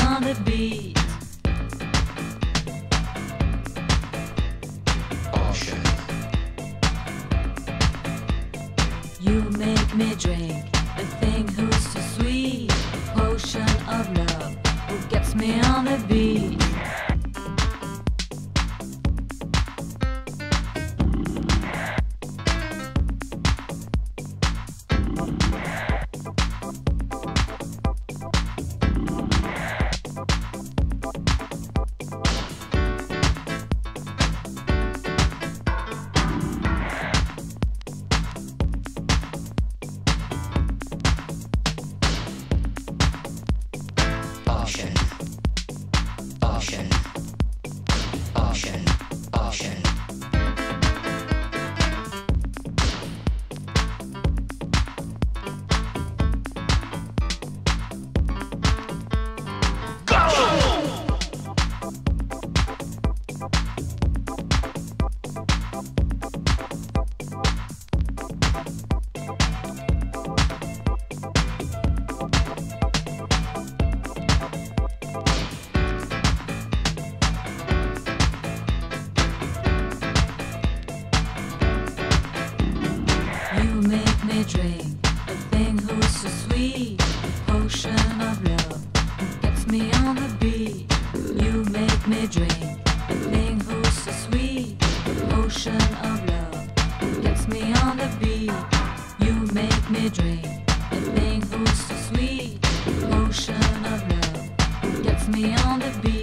on the beat. Ocean. You make me drink the thing who's so sweet, potion of love who gets me on the beat. Ocean. Ocean. Ocean. Ocean. You make me drink a thing who's so sweet, potion of love who gets me on the beat. You make me drink a thing who's so sweet, potion of love who gets me on the beat. You make me drink a thing who's so sweet, potion of love who gets me on the beat.